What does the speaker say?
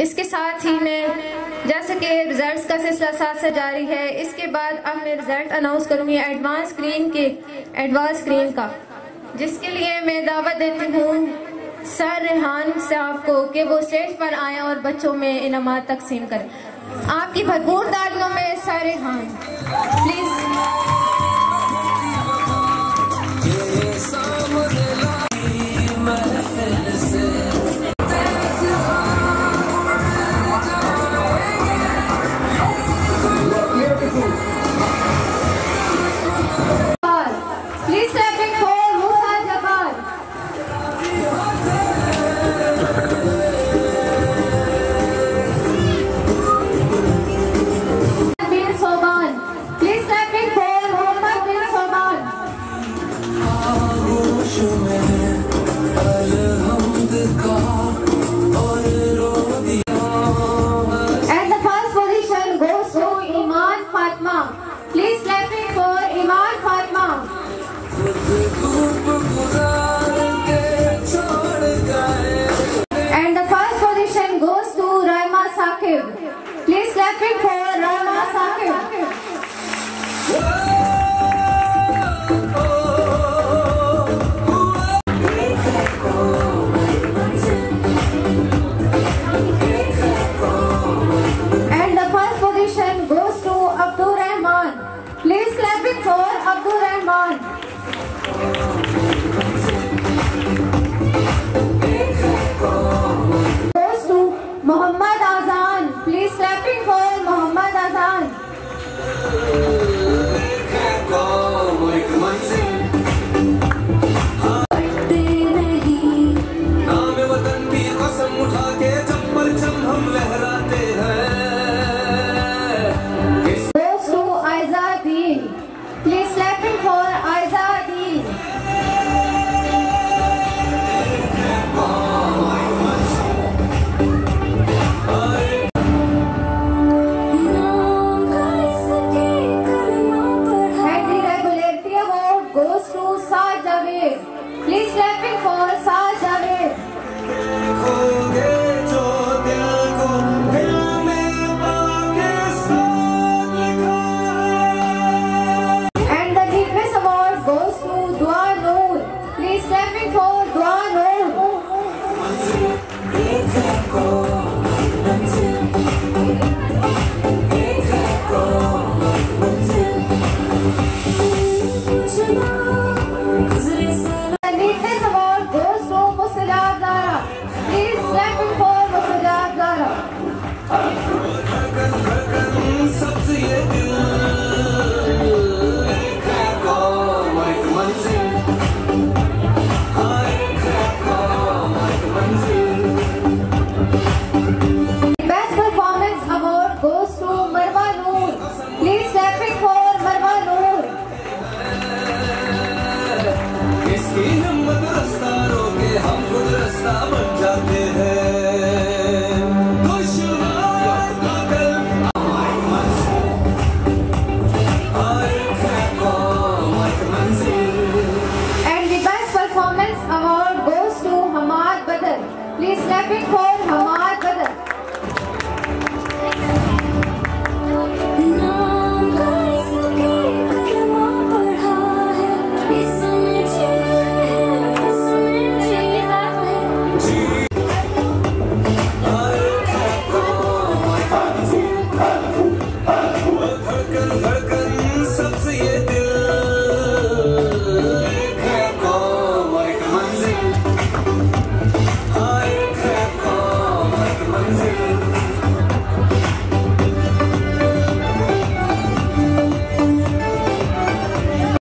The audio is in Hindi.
इसके साथ ही मैं जैसे कि रिजल्ट्स का सिलसिला साथ से जारी है, इसके बाद अब मैं रिजल्ट अनाउंस करूंगी एडवांस स्क्रीन का, जिसके लिए मैं दावत देती हूँ सर रेहान साहब को कि वो स्टेज पर आए और बच्चों में इनामात तकसीम करें। आपकी भरपूर तालियों में sir Rehan please. Please clap it for Raima Saqib. And the first position goes to Abdul Rahman. Please clap it for Abdul Rahman. Goes to Muhammad Azan. Please clapping for Muhammad Azan. नाम वतन की कसम उठा के जब परचम हम लहराते हैं। Goes to Aizadeen. Please clapping for Aizadeen. Please clapping for Saad Javed. And the Deepest Award goes to Dua Noor. Please clapping for Dua Noor. Please clap it for